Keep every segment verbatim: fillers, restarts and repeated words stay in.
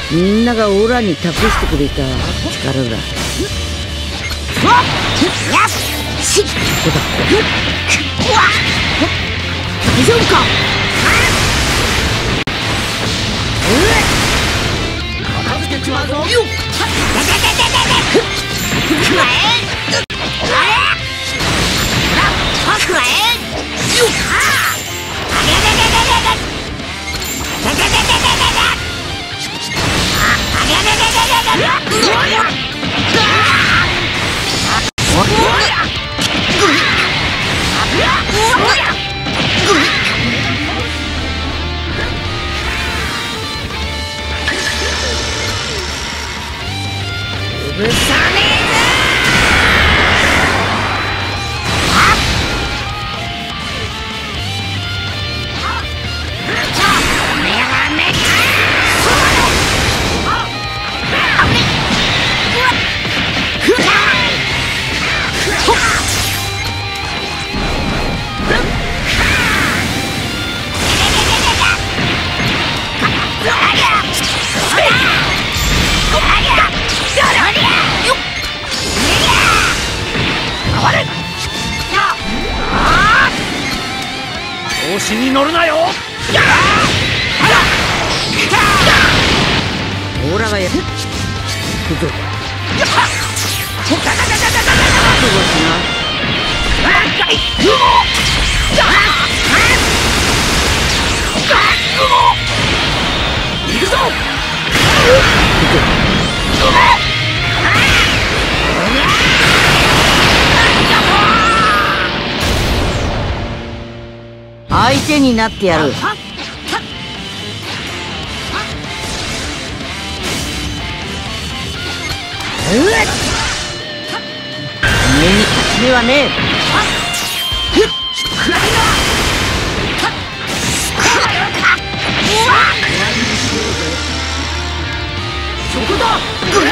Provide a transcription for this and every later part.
みんながオラに託してくれた力だ。しっここだ。大丈夫か。片付けちまうぞ。よっ。くらえ。くらえ。よっ。うるさねえぞ。調子に乗るなよ。オラがやる。行くぞ。行くぞ。相手になってやる。目に勝ち目はねえ。そこだ。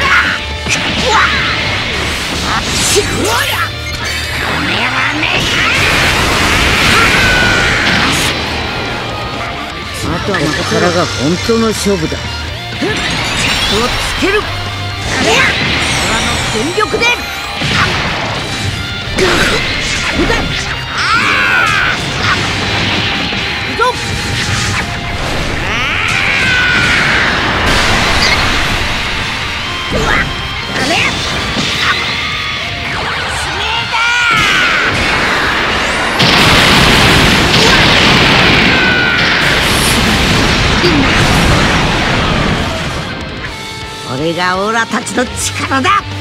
あとはここからが本当の勝負だ。手をつける。俺の全力で。これがオラたちの力だ。